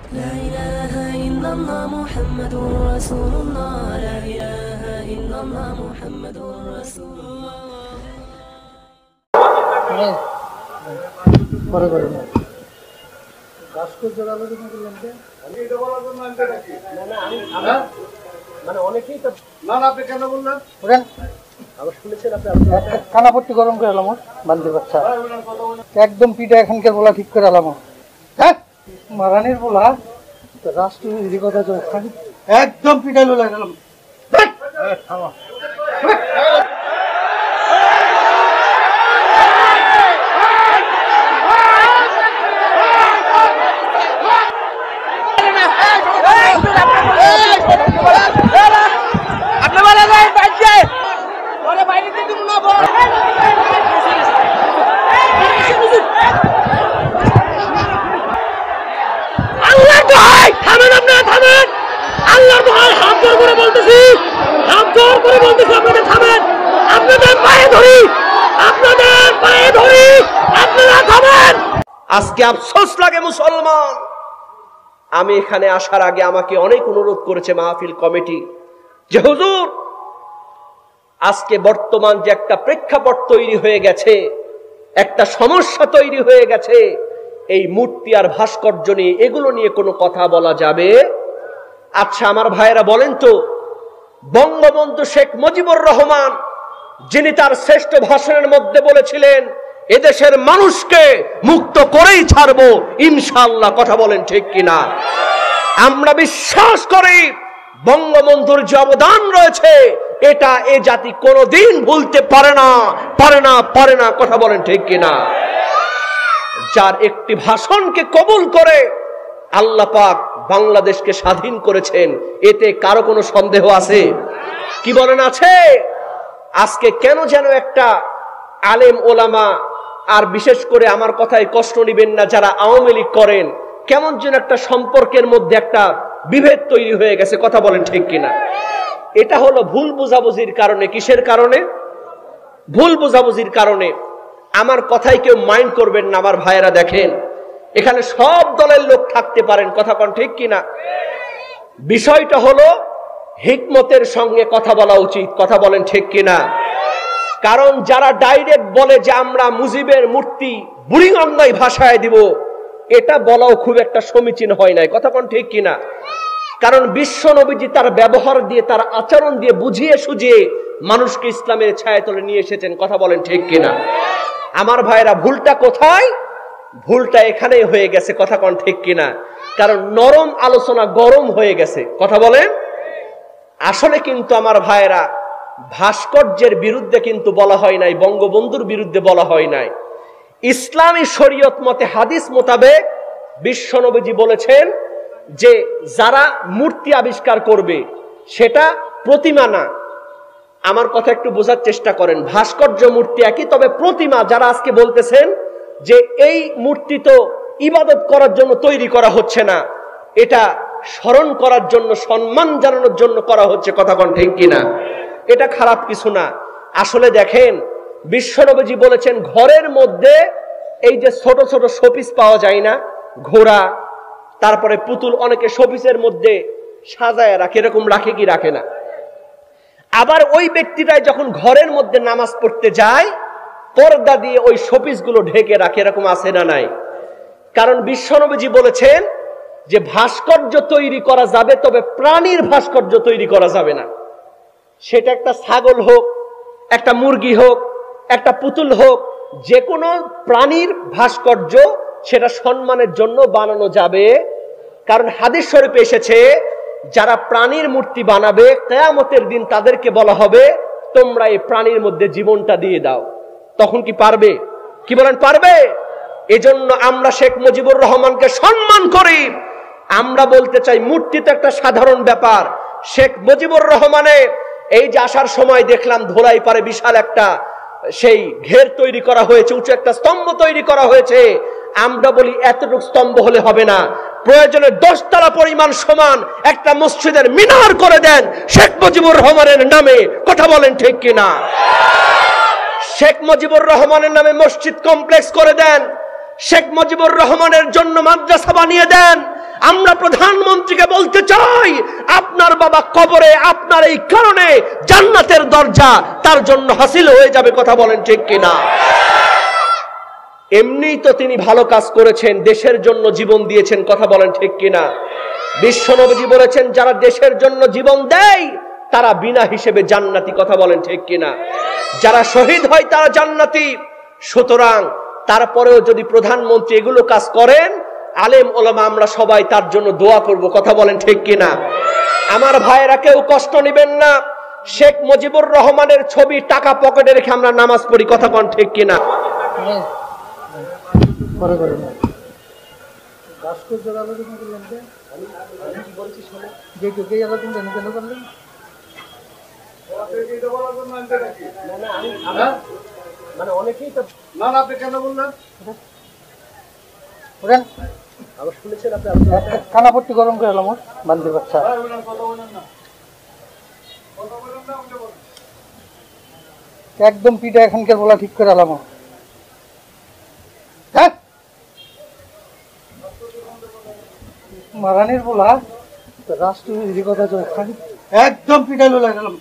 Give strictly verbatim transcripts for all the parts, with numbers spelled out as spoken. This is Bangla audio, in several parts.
لا إله إلا الله محمد رسول الله لا إله إلا الله محمد رسول الله করে করে না গাছকে জোড়ালো দিন বললাম যে আমি এটা বলার জন্য আনতে নাকি না না আমি মানে অনেকেই তো না না আপনি কেন বললেন ওরেন আবার শুনেছেন আপনি কানাপট্টি গরম করে এলাম বান্দির বাচ্চা একদম পিঠা এখানকার বলা ঠিক করে এলাম হ্যাঁ মারানির বলা তো রাষ্ট্রবিরোধী কথা তো একদম পিঠা লোলা গেলাম থামা আজকে আফসোস লাগে মুসলমান, আমি এখানে আসার আগে আমাকে অনেক অনুরোধ করেছে মাহফিল কমিটি যে হুজুর আজকে বর্তমান যে একটা প্রেক্ষাপট তৈরি হয়ে গেছে, একটা সমস্যা তৈরি হয়ে গেছে, এই মূর্তি আর ভাস্কর্য নিয়ে এগুলো নিয়ে কোনো কথা বলা যাবে? আচ্ছা আমার ভাইয়েরা বলেন তো, বঙ্গবন্ধু শেখ মুজিবুর রহমান যিনি তার শ্রেষ্ঠ ভাষণের মধ্যে বলেছিলেন এদেশের মানুষকে মুক্ত করেই ছাড়বো ইনশাআল্লাহ, কথা বলেন ঠিক কিনা? আমরা বিশ্বাস করি বঙ্গবন্ধুর যে অবদান রয়েছে এটা এ জাতি কোনোদিন ভুলতে পারে না পারে না পারে না কথা বলেন ঠিক কিনা? যার একটি ভাষণকে কবুল করে আল্লাহ পাক বাংলাদেশকে স্বাধীন করেছেন, এতে কারো কোনো সন্দেহ আছে? কি বলেন আছে? আজকে কেন যেন একটা আলেম ওলামা, আর বিশেষ করে আমার কথায় কষ্ট নিবেন না যারা আওয়ামী লীগ করেন, কেমন যেন একটা সম্পর্কের মধ্যে একটা বিভেদ তৈরি হয়ে গেছে, কথা বলেন ঠিক কিনা? এটা হলো ভুল বোঝাবুঝির কারণে। কিসের কারণে? ভুল বোঝাবুঝির কারণে। আমার কথাই কেউ মাইন্ড করবেন না আমার ভাইয়েরা। দেখেন এখানে সব দলের লোক থাকতে পারেন, কথা বলেন ঠিক কিনা? বিষয়টা হলো হিকমতের সঙ্গে কথা বলা উচিত, কথা বলেন ঠিক কিনা? কারণ যারা ডাইরেক্ট বলে যে আমরা মুজিবের মূর্তি বুড়িগঙ্গায় ভাসায় দিব, এটা বলাও খুব একটা সমীচীন হয় নাই, কথা বলেন ঠিক কিনা? কারণ বিশ্ব নবীজি তার ব্যবহার দিয়ে তার আচরণ দিয়ে বুঝিয়ে সুঝিয়ে মানুষকে ইসলামের ছায়াতলে নিয়ে এসেছেন, কথা বলেন ঠিক কিনা? আমার ভাইরা ভুলটা কোথায়? ভুলটা এখানেই হয়ে গেছে, কথা বলেন ঠিক কিনা? কারণ নরম আলোচনা গরম হয়ে গেছে, কথা বলেন। আসলে কিন্তু আমার ভাইরা ভাস্কর্যের বিরুদ্ধে কিন্তু বলা হয় নাই, বঙ্গবন্ধুর বিরুদ্ধে বলা হয় নাই। ইসলামী শরীয়ত মতে হাদিস মোতাবেক বিশ্বনবীজি বলেছেন যে যারা মূর্তি আবিষ্কার করবে সেটা প্রতিমা না। আমার কথা একটু বোঝার চেষ্টা করেন, ভাস্কর্য মূর্তি একই, তবে প্রতিমা যারা আজকে বলতেছেন যে এই মূর্তি তো ইবাদত করার জন্য তৈরি করা হচ্ছে না, এটা স্মরণ করার জন্য সম্মান জানানোর জন্য করা হচ্ছে, কথা কোন ঠিক কিনা? এটা খারাপ কিছু না। আসলে দেখেন বিশ্বনবীজি বলেছেন ঘরের মধ্যে এই যে ছোট ছোট শোপিস পাওয়া যায় না, ঘোড়া, তারপরে পুতুল, অনেকে শোপিসের মধ্যে সাজায় রাখে, এরকম রাখে কি রাখে না? আবার ওই ব্যক্তিটাই যখন ঘরের মধ্যে নামাজ পড়তে যায় পর্দা দিয়ে ওই শোপিস গুলো ঢেকে রাখে, এরকম আছে না নাই? কারণ বিশ্বনবীজি বলেছেন যে ভাস্কর্য তৈরি করা যাবে, তবে প্রাণীর ভাস্কর্য তৈরি করা যাবে না। সেটা একটা ছাগল হোক, একটা মুরগি হোক, একটা পুতুল হোক, যে কোনো প্রাণীর ভাস্কর্য সেটা সম্মানের জন্য বানানো যাবে। কারণ হাদিস শরীফে এসেছে যারা প্রাণীর মূর্তি বানাবে কিয়ামতের দিন তাদেরকে বলা হবে তোমরা এই প্রাণীর মধ্যে জীবনটা দিয়ে দাও। তখন কি পারবে? কি বলেন পারবে? এজন্য আমরা শেখ মুজিবুর রহমানকে সম্মান করি। আমরা বলতে চাই মূর্তি তো একটা সাধারণ ব্যাপার। শেখ মুজিবুর রহমানের এই যে আসার সময় দেখলাম ধোলাই পারে বিশাল একটা সেই ঘের তৈরি করা হয়েছে, উঁচু একটা স্তম্ভ তৈরি করা হয়েছে। আমরা বলি এতটুকু স্তম্ভ হলে হবে না, প্রয়োজনে দশতলা পরিমাণ সমান একটা মসজিদের মিনার করে দেন শেখ মুজিবুর রহমানের নামে, কথা বলেন ঠিক কিনা? শেখ মুজিবুর রহমানের নামে মসজিদ কমপ্লেক্স করে দেন, শেখ মুজিবুর রহমানের জন্য মাদ্রাসা বানিয়ে দেন। আমরা প্রধানমন্ত্রীকে বলতে চাই, আপনার বাবা কবরে আপনার এই কারণে জান্নাতের দরজা তার জন্য হাসিল হয়ে যাবে। কথা বলেন ঠিক কিনা? এমনি তো তিনি ভালো কাজ করেছেন, দেশের জন্য জীবন দিয়েছেন। কথা বলেন ঠিক কিনা? বিশ্বনবী বলেছেন, যারা দেশের জন্য জীবন দেয় তারা বিনা হিসেবে জান্নাতি। কথা বলেন ঠিক কিনা? যারা শহীদ হয় তারা জান্নাতি। সুতরাং তারপরেও যদি প্রধানমন্ত্রী এগুলো কাজ করেন, আলেম ওলামা আমরা সবাই তার জন্য দোয়া করব। কথা বলেন ঠিক কিনা? আমার ভাইয়েরা কেউ কষ্ট নেবেন না। শেখ মুজিবুর রহমানের ছবি টাকা পকেটে রেখে আমরা নামাজ পড়ি। কথা বলেন ঠিক কিনা? পরে করে না গাছকে যারা আলোচনা করলেন যে আমি আমি কি বলছি শুনে যে কেউ কে আলোচনা কেন কেন করলেন? না না আমি মানে অনেকেই তো না না আপনি কেন বললেন? ওরেন আবার শুনেছেন আপনি কানাপট্টি গরম করে এলাম বান্দির বাচ্চা একদম পিঠা এখানকার বলা ঠিক করে এলাম। হ্যাঁ মারানির বলা রাষ্ট্রবিরোধী কথা তো একদম পিটাইল লাগলাম।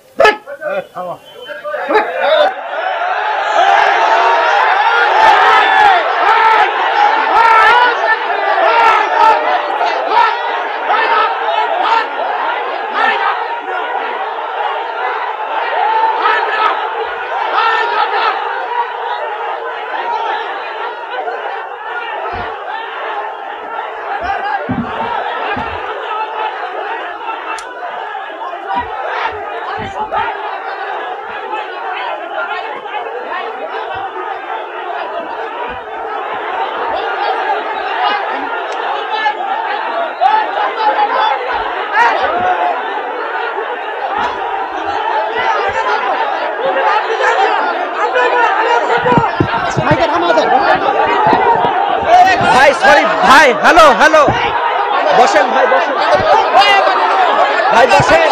ভাই সরি ভাই, হ্যালো হ্যালো, বসেন ভাই, বসেন ভাই, বসেন।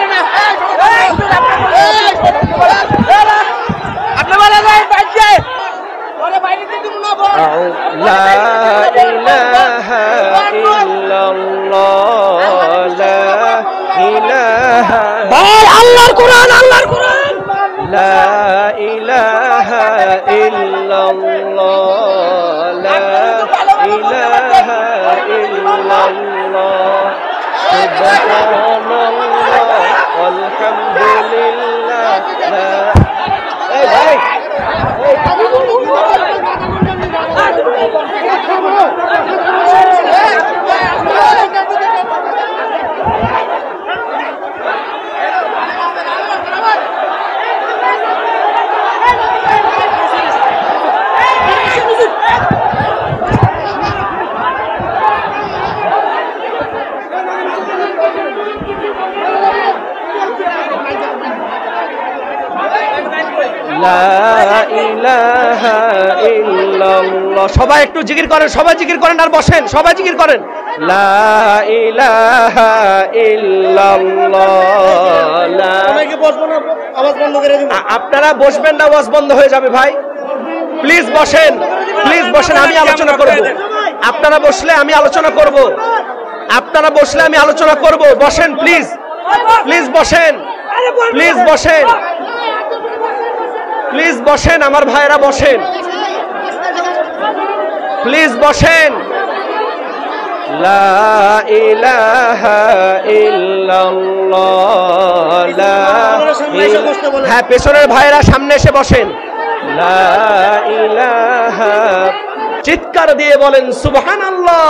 আল্লাহর কোরআন, আল্লাহর কোরআন। লা ইলাহা ইল্লাল্লাহ, লা ইলাহা ইল্লাল্লাহ, সুবহানাল্লাহ, আলহামদুলিল্লাহ। এই ভাই, সবাই একটু জিকির করেন, সবাই জিকির করেন আর বসেন, সবাই জিকির করেন। লা ইলাহা ইল্লাল্লাহ। আপনারা বসবেন না, আওয়াজ বন্ধ হয়ে যাবে ভাই। প্লিজ বসেন, প্লিজ বসেন, আমি আলোচনা করব। আপনারা বসলে আমি আলোচনা করব, আপনারা বসলে আমি আলোচনা করব। বসেন প্লিজ, প্লিজ বসেন, প্লিজ বসেন, প্লিজ বসেন, আমার ভাইরা বসেন, প্লিজ বসেন। লা ইলাহা ইল্লাল্লাহ। হ্যাঁ, পেছনের ভাইরা সামনে এসে বসেন। লা ইলাহা, চিৎকার দিয়ে বলেন সুবহানাল্লাহ।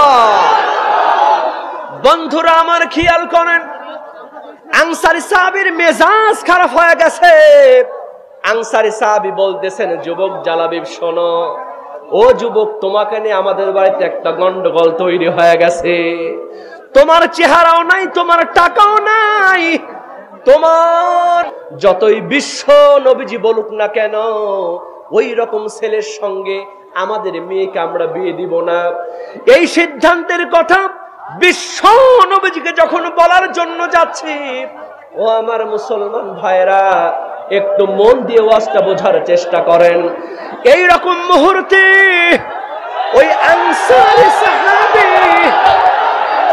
বন্ধুরা আমার খেয়াল করেন, আনসারী সাহাবীর মেজাজ খারাপ হয়ে গেছে। আনসারী সাহাবী বলতেছেন, যুবক জালাবিব শোনো, ও যুবক, তোমাকে নিয়ে আমাদের বাড়িতে একটা গন্ডগোল তৈরি হয়ে গেছে। তোমার চেহারাও নাই, তোমার টাকাও নাই, তোমার যতই বিশ্ব নবীজি বলুক না কেন, ওই রকম ছেলের সঙ্গে আমাদের মেয়েকে আমরা বিয়ে দিব না। এই সিদ্ধান্তের কথা বিশ্ব নবীজিকে যখন বলার জন্য যাচ্ছি, ও আমার মুসলমান ভাইরা, একটু মন দিয়ে ওয়াজটা বোঝার চেষ্টা করেন। এই রকম মুহূর্তে ওই আনসারী সাহাবী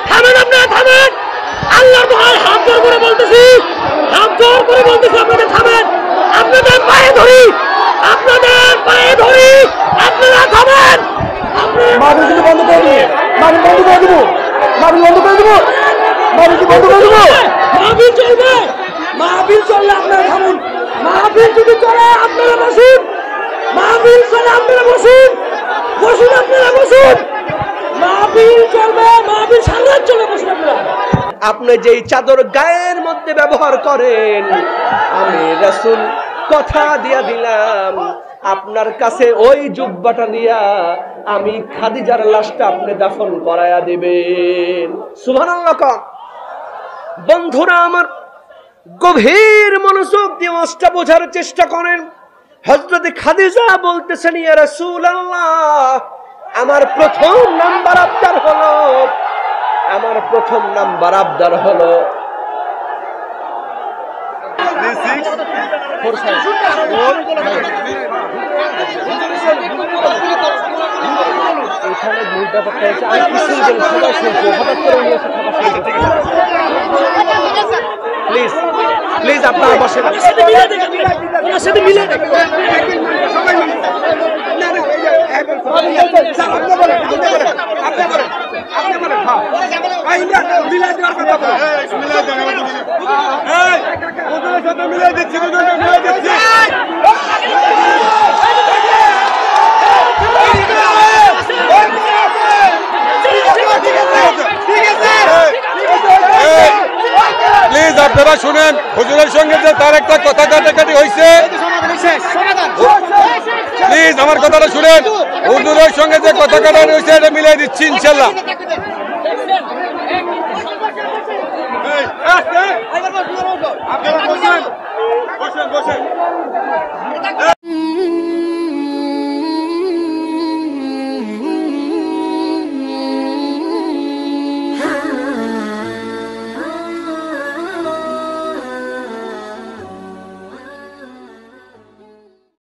থামেন, আপনারা থামেন, আল্লাহর ভয় হাত জোর করে বলতেছি, হাত জোর করে বলতেছি আপনাদের থামেন, আপনাদের পায়ে ধরি, আপনাদের পায়ে ধরি, আপনারা থামেন। মাহফিল বন্ধ করে দিব, মাহফিল বন্ধ করে দিব, মাহফিল বন্ধ করে দিব, মাহফিল বন্ধ করে দিব। মাহফিল চলবে, মাহফিল চললে আপনারা থামুন, মাহফিল যদি চলে আপনারা বসুন, মাহফিল চলে আপনারা বসুন, বসুন আপনারা বসুন, মাহফিল চলবে, মাহফিল সারা চলে বসুন আপনারা। আপনি যেই চাদর গায়ের মধ্যে ব্যবহার করেন, আমি রাসূল কথা দিয়া দিলাম আপনার কাছে ওই জুব্বাটা নিয়া আমি খাদিজার লাশটা আপনি দাফন করায়া দিবেন। সুবহানাল্লাহ। বন্ধুরা আমার, গভীর মনোযোগ দিয়ে ওয়াজটা বোঝার চেষ্টা করেন। হযরত খাদিজা বলতেছেন, ইয়া রাসূলুল্লাহ, আমার প্রথম নাম্বার আবদার হলো, আমার প্রথম নাম্বার আবদার হলো এখানে মূল ব্যাপারটা হচ্ছে আমি কিছু বলি, সবাই শুনছে, হঠাৎ করে উনি এসে খাবার খেয়ে প্লিজ প্লিজ আপনারা বসেন, প্লিজ আপনারা শুনেন, হুজুরের সঙ্গে যে তার একটা কথা কাটাকাটি হয়েছে, প্লিজ আমার কথাটা শুনেন, হুজুরের সঙ্গে যে কথা কাটাকাটি হয়েছে এটা মিলাই দিচ্ছি ইনশাল্লাহ। আপনারা বসেন, বসেন বসেন।